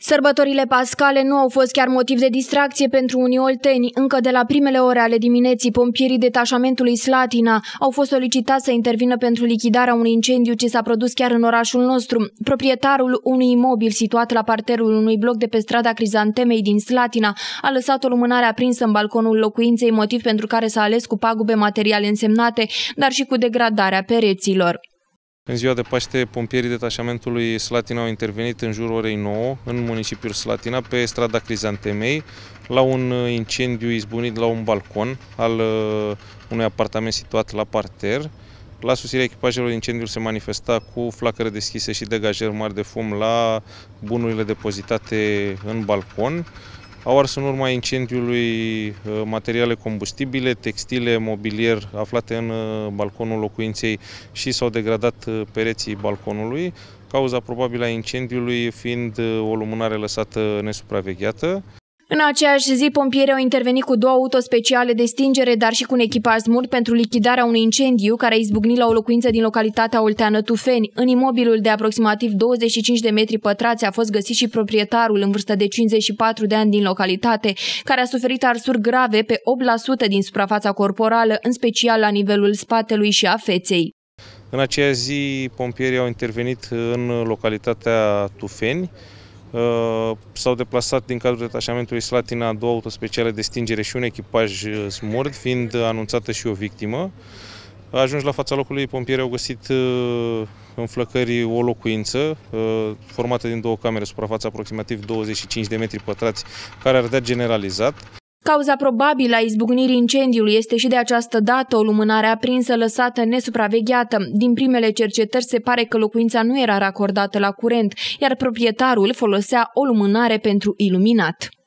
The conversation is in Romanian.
Sărbătorile pascale nu au fost chiar motiv de distracție pentru unii olteni. Încă de la primele ore ale dimineții, pompierii detașamentului Slatina au fost solicitați să intervină pentru lichidarea unui incendiu ce s-a produs chiar în orașul nostru. Proprietarul unui imobil situat la parterul unui bloc de pe strada Crizantemei din Slatina a lăsat o lumânare aprinsă în balconul locuinței, motiv pentru care s-a ales cu pagube materiale însemnate, dar și cu degradarea pereților. În ziua de Paște, pompierii detașamentului Slatina au intervenit în jurul orei 9 în municipiul Slatina, pe strada Crizantemei, la un incendiu izbucnit la un balcon al unui apartament situat la parter. La sosirea echipajelor, incendiul se manifesta cu flacăre deschise și degajări mari de fum la bunurile depozitate în balcon. Au ars în urma incendiului materiale combustibile, textile, mobilier aflate în balconul locuinței și s-au degradat pereții balconului, cauza probabilă a incendiului fiind o lumânare lăsată nesupravegheată. În aceeași zi, pompierii au intervenit cu 2 autospeciale de stingere, dar și cu un echipaj smurt pentru lichidarea unui incendiu care a izbucnit la o locuință din localitatea olteană Tufeni. În imobilul de aproximativ 25 de metri pătrați a fost găsit și proprietarul în vârstă de 54 de ani din localitate, care a suferit arsuri grave pe 8% din suprafața corporală, în special la nivelul spatelui și a feței. În aceea zi, pompierii au intervenit în localitatea Tufeni. S-au deplasat din cadrul detașamentului Slatina 2 autospeciale de stingere și un echipaj smurd, fiind anunțată și o victimă. Ajuns la fața locului, pompierii au găsit în flăcări o locuință formată din 2 camere, suprafața aproximativ 25 de metri pătrați, care ardea generalizat. Cauza probabilă a izbucnirii incendiului este și de această dată o lumânare aprinsă lăsată nesupravegheată. Din primele cercetări se pare că locuința nu era racordată la curent, iar proprietarul folosea o lumânare pentru iluminat.